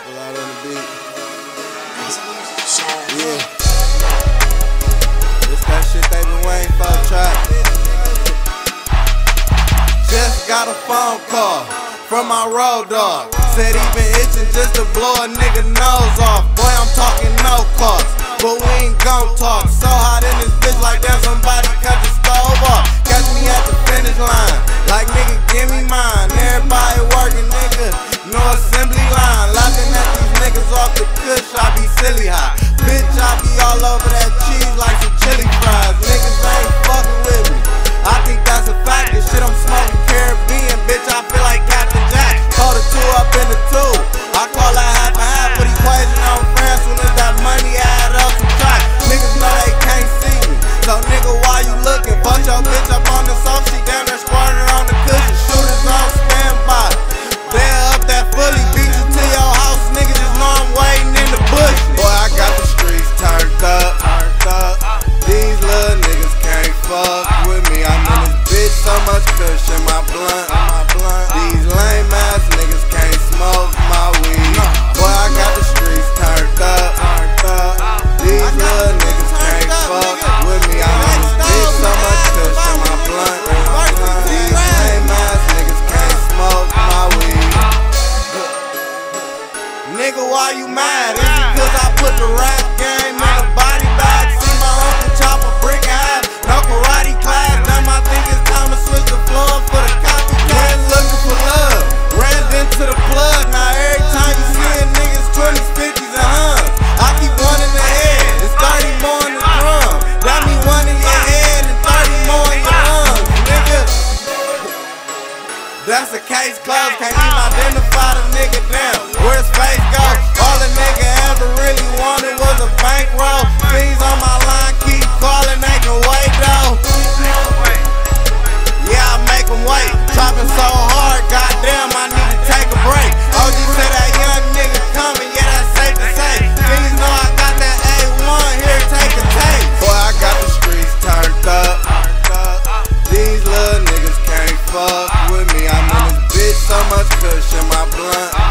Pull out on the beat. Yeah. This that shit they been waiting for, trap. Just got a phone call from my road dog. Said he been itching just to blow a nigga nose off. Boy, I'm talking no cost, but we ain't gon' talk. So hot in this bitch like that somebody cut the stove off. Catch me at the finish line, like nigga give me mine. Everybody working, nigga, no assembly line. Laughing at these niggas off the kush, I be silly high. Bitch, I be all over that cheese like some chili fries. Niggas ain't fucking with me, I think that's a fact. This shit I'm smoking Caribbean, bitch, I feel like Captain Jack. Call the two up in the two, I call that half and half. Put equation on France, soon as that money add up some track. Niggas know they can't see me, so nigga, why you looking? Fuck your bitch up on the sofa, she down there squatting on the cushion. Shooters on standby, they're up that fully. Beat you to your house, nigga, just know I'm waiting in the bush. Boy, I got the streets turned up. These little niggas can't fuck with me. I'm in this bitch, so much kush in my blunt. These lame ass niggas can't smoke my weed. Boy, I got the streets turned up. These little niggas can't fuck with me. I'm in this bitch, so much kush in my blunt. These lame ass niggas can't smoke my weed. Nigga, why you mad? Is it cause I put the rap game in a body bag? See my uncle chop a brick in half, no karate class. Damn, I think it's time to switch the floor for the copycat. Went looking for love, ran into the plug. Now every time you see a niggas 20s, 50s, and huns, I keep one in the head, it's 30 more in the drum. That mean one in your head and 30 more in your lungs, nigga. That's a case closed, can't even identify the nigga. Damn, where his face go? All a nigga ever really wanted was a bankroll. Things on my line, keep calling, they can wait though. Yeah, I make them wait. Chopping so hard, goddamn, I need to take a break. OG said that young nigga coming, yeah, that's safe to say. Things know I got that A1, here, take a taste. Boy, I got the streets turned up. These little niggas can't fuck with me. I'm in this bitch, so much kush in my blunt.